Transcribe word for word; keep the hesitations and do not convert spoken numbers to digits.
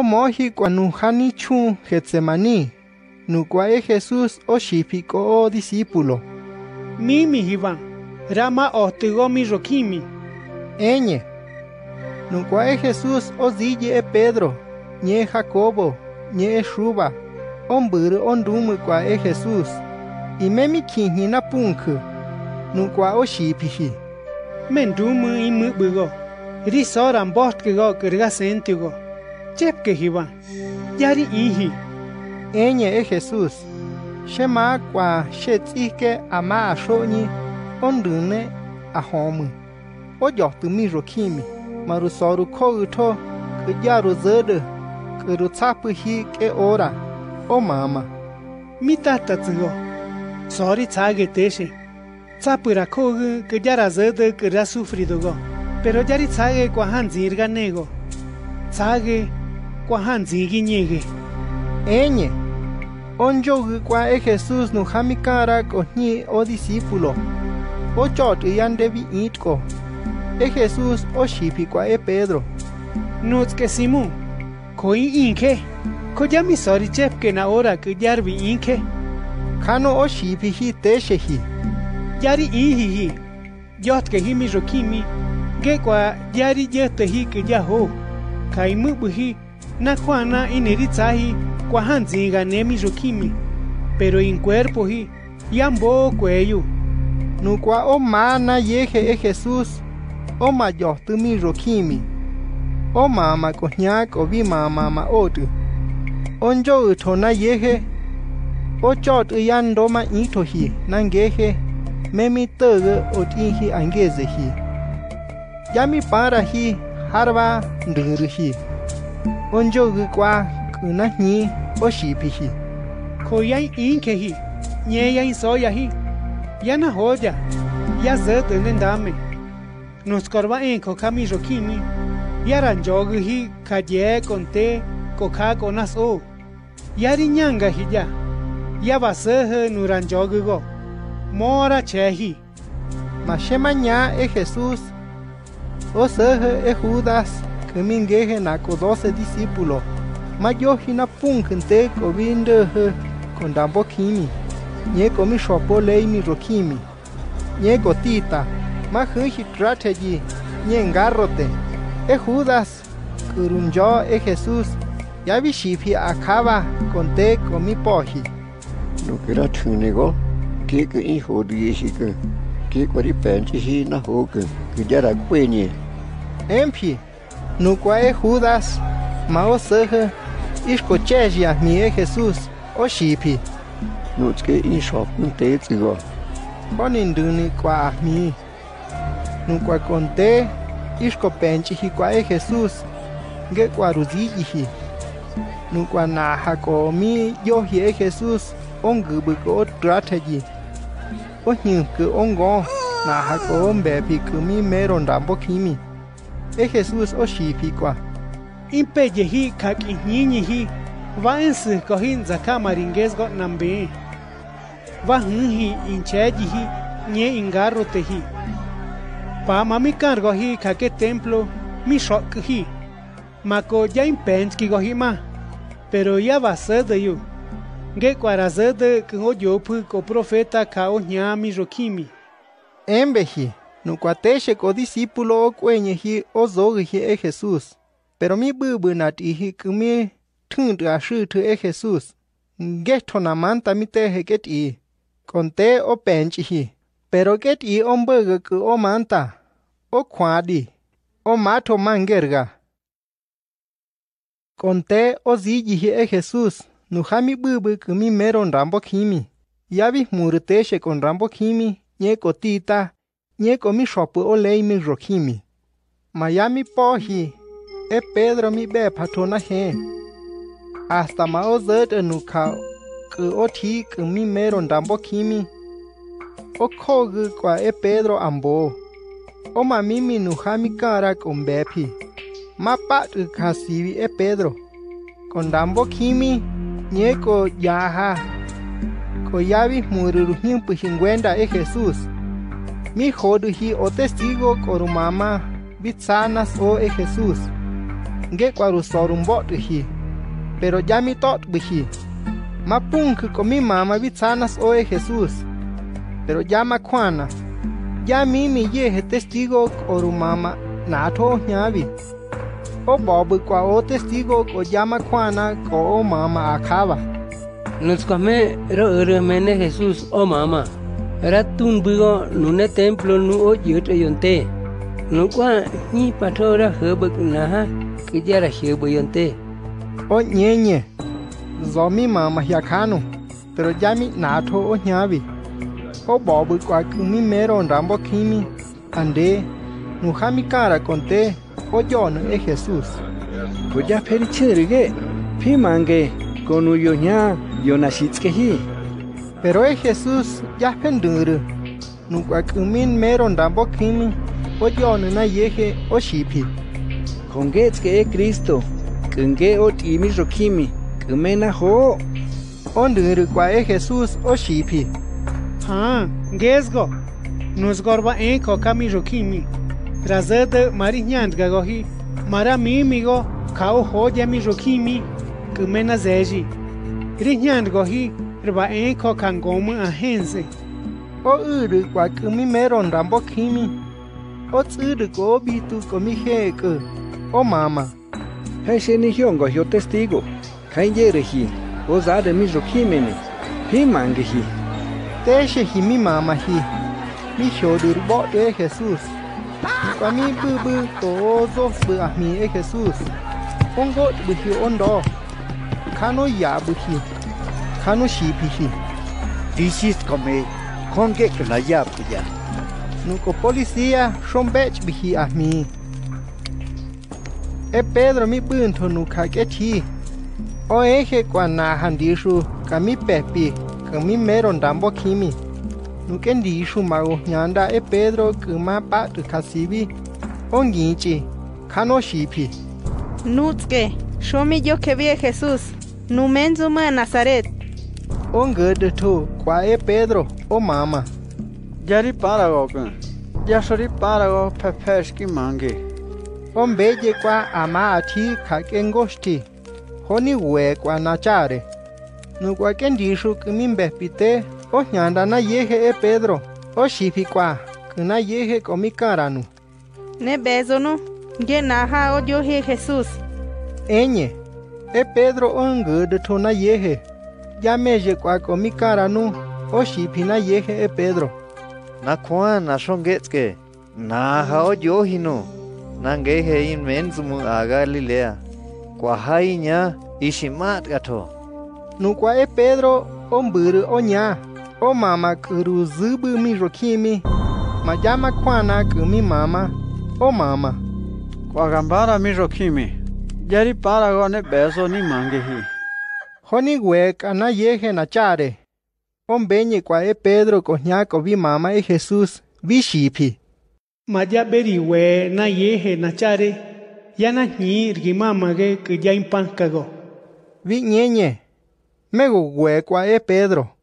moji cuanuhani chun Getsemaní, nukwa e Jesús o shipiko o discípulo. Mimi hivan, rama otigo mi rokimi. Eñe. Nukwa e Jesús o zille e Pedro, nye Jacobo, nye e Shuba, omburu ondumu kwa e Jesús. Y memi kinhi na punkhu, nukwa o shipihi. Mendumu i mubugo, risoran bostkigo kirga sentigo. Chepke hivan, yari ihi. Eñe e Jesús, shema kwa shetzike ama ashoni, ondune ahomu. O yohtu mi rokimi, marusoru kouto, kujaru zede, kurutsapu hi ke ora, o mama. Mi tata tsugo, sori tsage teshe. Tsapura kogu kujara zede kura sufridogo, pero yari tsage kwa hanzirga nego. Tsage kwa hanzigi nyege. Eñe, onjogu kwa e Jesús no hamikara kohni o discípulo. O chot yandevi itko. E Jesús o shipi kwa e Pedro. Nutske Simon, koi inke, koyami sori chepke na ora kuyarvi inke. Kano o shipi hi teshehi. Yari ihihi, yotke hi mi rokimi, ge kwa yari yete hi kuyaho. Kaimubuhi, na kwana ineritzahi, kwa hanzinga ne mi rokimi. Pero in cuerpo hi, yambo cuello. Nukwa o mana yeje e Jesús, o mayohtu mi rokimi. O mama kohñak o vi mama ma otu. Onjo utona yeje, o chot uyandoma itohi, nangeje, memi tege otihi angezehi. Yami para hi, harva ndurhi. Onjo gukwa kunahi o shipihi. Koyai inkehi, nyeyain soyahi. Yana hoya, ya zete nendame. Nos korba enko kami rokimi. Yaran joguhi kaye konte koka konas o. Yari nyanga hija. Ya basehe nuran jogugo. Mora chehi. Mashema nya e Jesús. O sehe e Judas. Kemingehe nako doce discípulo. Mayohi na punkente kovindehe kondambo kimi. Nye komi shopo lei mi rokimi. Nye gotita. Mahuhi strategy. Nye ngarrote. E Judas. Kurunjo e Jesús. Ya vishipi acaba conte komi pohi. No kera tunego. Que que hijo de Jessica. Que kwari penchi hi na hoke. Que yara kwenye. Empi. No kwa e Judas. Mao sehe. Iskochejia mi e Jesús. O shipi. Nutske in shop nte tsigo. Koninduni kwa ahmi. Nukwa konte isko penchi hi kwa e Jesús. Nge kwa ruzihi. Nukwa na hakomi yohi e Jesús. Ongubu ko strategy. O nyuke ongo. Na hakom bepi kumi meron dambo kimi. E Jesús o shipi kwa. Impeyehi kak inyinyihi. Vaense kohin zakamaringesgo nambe. Vahunhi inchejihi nye ingarrotehi. Pa mami cargohi kake templo mi shokhi. Mako ya impenski gohima. Pero ya va sede yu. Ge kwarazede ko yopu ko profeta kao nyami rokimi. Embehi, no kwateshe ko discípulo o kwenyehi o zogihi e Jesús. Pero mi bubu natihi kumi tund ashu tu e Jesús. Geto na manta mi tehe get i. Conte o penchihi. Pero get i omburger ku o manta. O kwadi. O mato mangerga. Conte o zijihi e Jesús. Nuhami bubu ku mi meron rambo kimi. Yavi murteshe con rambo kimi. Nye kotita. Nye komi shopu o lei mi rokimi. Mayami pohi. E Pedro mi be patona he. Hasta mao zete nuka. Ku o ti ku mi meron rambo kimi. O kogu kwa e Pedro ambo. O mamimi nuhami kara con bepi. Ma patu kasivi e Pedro. Con dambo kimi. Nieko yaha. Ko yavi muriruhin puhingwenda e Jesús. Mi joduhi o testigo korumama. Bitsanas o e Jesús. nge kwarusorum bot hi. Pero ya mi tot bihi. Mapung con mi mama vitzanas oe Jesús. Pero ya macuana. Ya mi mi yehe testigo oru mama nato ñavi. O bobu kwa o testigo o ya macuana ko o mama acaba. Nos come ro mene Jesús o mama. Ratun bugo nune templo nu o yut ayonte. Nu kwa ni patora hebek naha que ya la hebuyonte. O ñeñe. Do mi mama yakano, pero ya mi nato o ñavi. O bobu kwa mi mero rambo kimi, ande, nujami cara conte, o yo no es Jesús. Pues ya perichirige, pimange, con uyoña, yo nashitskehi. Pero es Jesús ya pendure, nukwa min mero rambo kimi, o yo no na yeje o shipi. Con getske e Cristo, kenge o timi rokimi. Kumena ho. Ondur kwa e Jesús o shipi. Ha, gesgo. Nos gorba en ko kami rokimi. Razade marinyand gagohi. Mara mimigo kao ho mi rokimi. Kumena zeji. Rinyand gohi rba en ko kangomu ahense. O uru kwa kumi meron rambo kimi. O tsuru ko bitu komi heke. O mama. Heshe ni hiongo hio testigo. Kayerehi, ozade mi rokimene, pimangehi. Teshe hi mi mama hi, mi shodur bo de Jesús. Kwa mi bubu to zo bu ahmi e Jesús. Ongo bu hi ondo. Kano ya bu hi. Kano shipi hi. Disis come, konge que la ya pilla. Nuko policía shombech bi hi ahmi. E Pedro mi bunto nuka kechi. O eje cuana handishu kami pepi kami meron dambo kimi nukendishu mago nyanda e Pedro kuma pat kasibi onginchi kano shipi nutske shomi yo que vi a Jesús numenzuma Nazaret ongede to kwa e Pedro o mama Yari parago kan yasori parago pepeski mange ombeje kwa ama ati kakengosti Honi we kwa nachare. Nukwa kendishu kumimbe pite. O nyanda na yehe e Pedro. O shipi kwa. Kuna yehe komikaranu. Ne bezono. Ge naha o yo he Jesús. Enye. E Pedro ongu de to na yehe. Ya meje kwa komikaranu. O shipi na yehe e Pedro. Na kwa na shongetske. Na hao yo hino. Nangehe in menzumu aga lilea. Kwa hainya ishimat gato. Nukwa e Pedro omburu onya. O mama kuru zubu mi rokimi. Majama kwana kumi mama. O mama. Kwa gambara mi rokimi. Yari parago ne beso ni mangehi. Honi wek ana yehe na chare. Ombenye kwa e Pedro kohnyako vi mama e Jesús vi shipi. Maya beri we na yehe na chare. Yana ni rigimama ge que ya impancago. Vi ñeñe. Mego we kwa e Pedro.